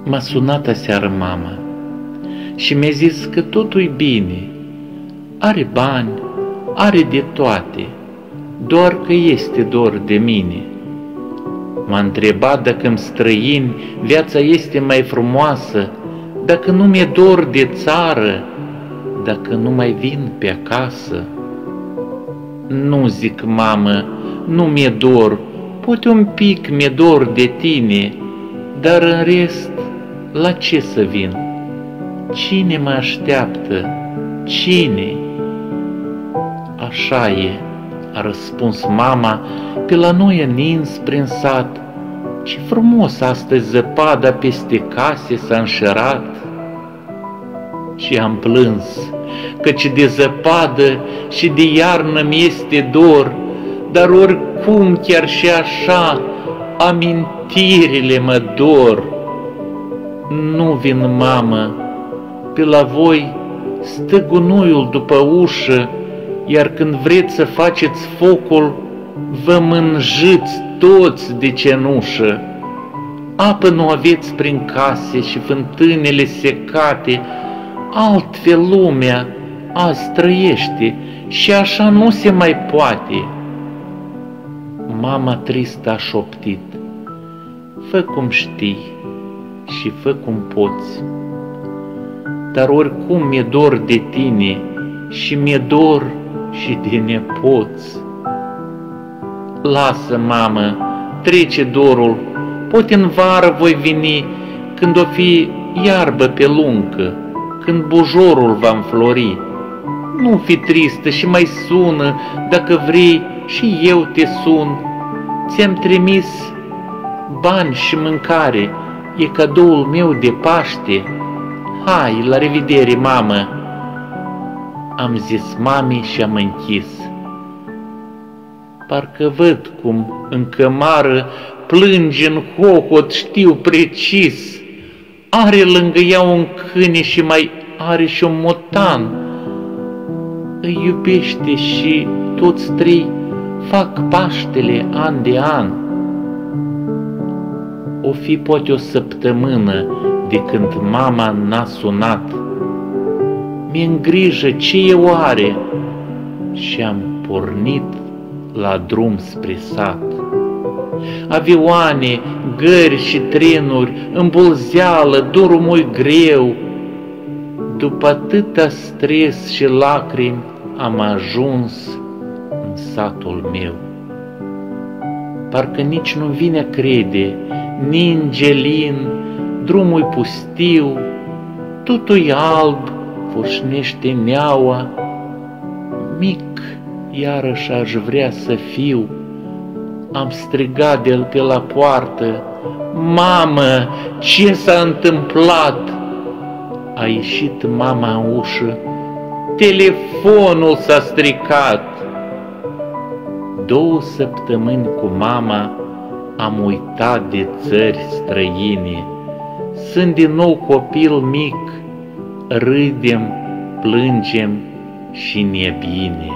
M-a sunat aseară mama și mi-a zis că totul-i bine. Are bani, are de toate, doar că este dor de mine. M-a întrebat dacă-mi străini viața este mai frumoasă, dacă nu mi-e dor de țară, dacă nu mai vin pe acasă. Nu, zic, mamă, nu mi-e dor, poate un pic mi-e dor de tine, dar în rest, la ce să vin? Cine mă așteaptă? Cine? Așa e, a răspuns mama, pe la noi în nins prin sat. Ce frumos astăzi zăpada peste case s-a înșerat. Și am plâns, căci de zăpadă și de iarnă mi-este dor, dar oricum chiar și așa amintirile mă dor. Nu vin, mamă, pe la voi stă gunoiul după ușă, iar când vreți să faceți focul, vă mânjiți toți de cenușă. Apă nu aveți prin case și fântânele secate, altfel lumea azi trăiește și așa nu se mai poate. Mama tristă a șoptit, fă cum știi și fă cum poți, dar oricum mi-e dor de tine și mi-e dor și de nepoți. Lasă, mamă, trece dorul, poate în vară voi veni, când o fi iarbă pe luncă, când bujorul va înflori. Nu fi tristă și mai sună, dacă vrei și eu te sun. Ți-am trimis bani și mâncare, e cadoul meu de Paște. Hai, la revedere, mamă! Am zis mamei și am închis. Parcă văd cum în cămară plânge în hohot, știu precis. Are lângă ea un câine și mai are și un motan. Îi iubește și toți trei fac Paștele an de an. O fi poate o săptămână de când mama n-a sunat. Mi-e grijă ce e oare și am pornit la drum spre sat. Avioane, gări și trenuri, îmbulzeală, drumul greu. După atâta stres și lacrimi am ajuns în satul meu. Parcă nici nu vine a crede, ninge lin, drumul pustiu, totul alb, furșnește neaua. Mic iarăși aș vrea să fiu. Am strigat de-l pe la poartă, mamă, ce s-a întâmplat? A ieșit mama în ușă, telefonul s-a stricat. 2 săptămâni cu mama am uitat de țări străine. Sunt din nou copil mic, râdem, plângem și ne-e bine.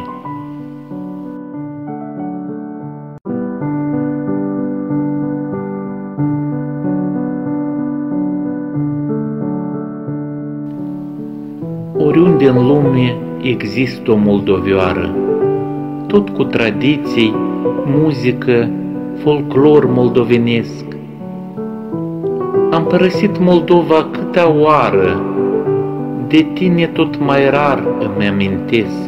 Oriunde în lume există o moldovioară, tot cu tradiții, muzică, folclor moldovenesc. Am părăsit Moldova câtea oară, de tine tot mai rar îmi amintesc.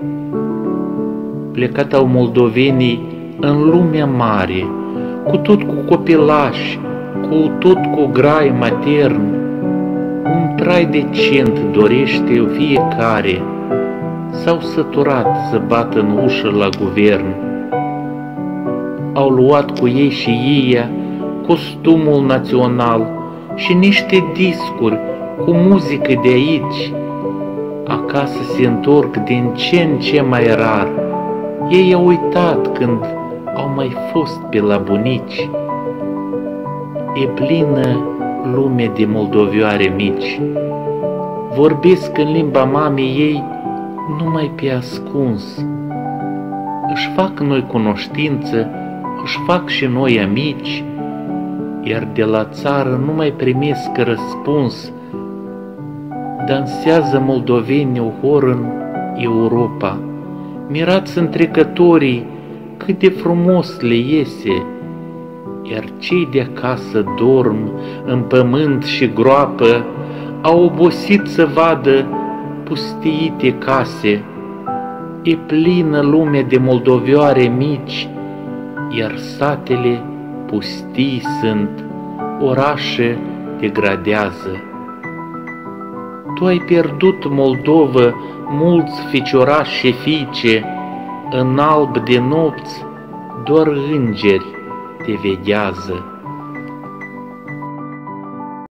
Plecat au moldovenii în lumea mare, cu tot cu copilași, cu tot cu grai matern. Un trai decent dorește fiecare, s-au săturat să bată în ușă la guvern. Au luat cu ei și ei costumul național și niște discuri cu muzică de aici. Acasă se întorc din ce în ce mai rar. Ei au uitat când au mai fost pe la bunici. E plină lume de moldovioare mici. Vorbesc în limba mamei ei numai pe ascuns. Își fac noi cunoștință, își fac și noi amici. iar de la țară nu mai primesc răspuns. Dansează moldovenii o hor în Europa, mirați întrecătorii cât de frumos le iese, iar cei de acasă dorm în pământ și groapă, au obosit să vadă pustiite case. E plină lume de moldovioare mici, iar satele pustii sunt, orașe degradează. Tu ai pierdut, Moldovă, mulți ficiorași și fiice, în alb de nopți doar îngeri te veghează.